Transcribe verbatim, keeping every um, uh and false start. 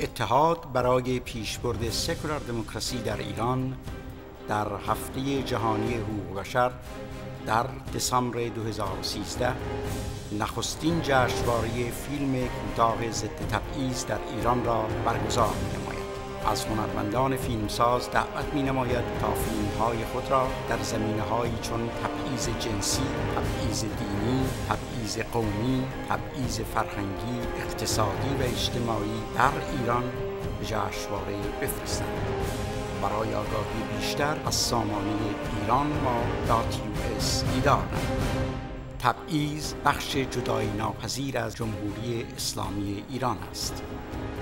اتحاد برای پیشبرد سکولار دموکراسی در ایران در هفته جهانی حقوق بشر در دسامبر دو هزار و سیزده نخستین جشنواره فیلم کوتاه ضد تبعیض در ایران را برگزار می‌نماید. از هنرمندان فیلمساز دعوت می‌نماید تا فیلم‌های خود را در زمینه‌هایی چون تبعیض جنسی، تبعیض دینی، تبعیض قومی، تبعیض فرهنگی، اقتصادی و اجتماعی در ایران به جشنواره بفرستند. برای آگاهی بیشتر از سامانه ایران ما دات یو اس دیدار نمایید. تبعیض بخش جدایی ناپذیر از جمهوری اسلامی ایران است.